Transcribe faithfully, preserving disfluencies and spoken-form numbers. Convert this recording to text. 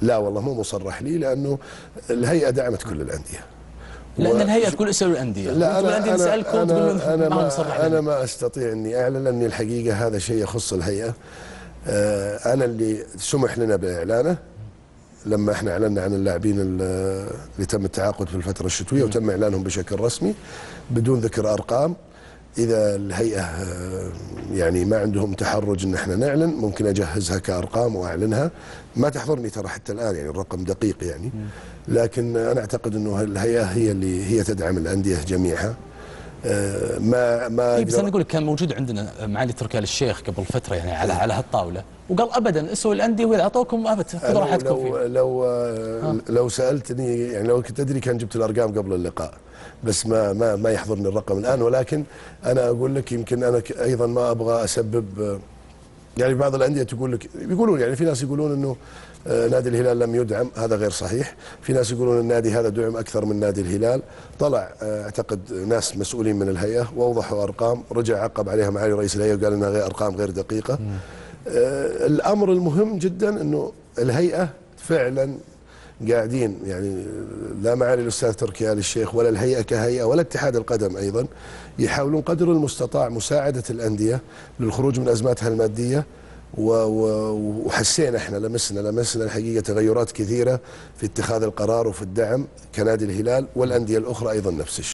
لا والله مو مصرح لي، لانه الهيئه دعمت كل الانديه. لان و... الهيئه تقول اسالوا الانديه، لا انا الانديه تسالكم أنا تقول لهم انا ما مصرح ما انا ما استطيع اني اعلن، لان الحقيقه هذا شيء يخص الهيئه. انا اللي سمح لنا باعلانه لما احنا اعلنا عن اللاعبين اللي تم التعاقد في الفتره الشتويه وتم اعلانهم بشكل رسمي بدون ذكر ارقام. اذا الهيئه يعني ما عندهم تحرج ان احنا نعلن، ممكن اجهزها كارقام واعلنها. ما تحضرني ترى حتى الان يعني الرقم دقيق يعني، لكن انا اعتقد انه الهيئه هي اللي هي تدعم الانديه جميعها. ما ما إيه بس انا اقول لك كان موجود عندنا معالي تركي آل الشيخ قبل فتره يعني على على هالطاوله، وقال ابدا اسووا الانديه واذا اعطوكم ابد خذوا راحتكم فيه. لو لو لو سالتني يعني لو كنت ادري كان جبت الارقام قبل اللقاء، بس ما ما ما يحضرني الرقم الان. ولكن انا اقول لك يمكن انا ايضا ما ابغى اسبب يعني بعض الانديه تقول لك يقولون يعني في ناس يقولون انه نادي الهلال لم يدعم، هذا غير صحيح. في ناس يقولون النادي هذا دعم اكثر من نادي الهلال. طلع اعتقد ناس مسؤولين من الهيئه واوضحوا ارقام، رجع عقب عليها معالي رئيس الهيئه وقال انها غير ارقام غير دقيقه. الامر المهم جدا انه الهيئه فعلا قاعدين يعني لا معالي الاستاذ تركي آل الشيخ ولا الهيئه كهيئه ولا اتحاد القدم ايضا يحاولون قدر المستطاع مساعده الانديه للخروج من ازماتها الماديه. وحسينا احنا لمسنا لمسنا الحقيقه تغيرات كثيره في اتخاذ القرار وفي الدعم كنادي الهلال، والانديه الاخرى ايضا نفس الشيء.